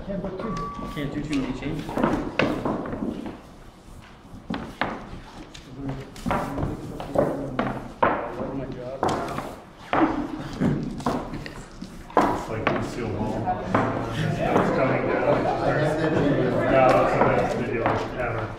Can't do too many changes. It's like a steel ball. It's coming down. Yeah, that's a nice video pattern.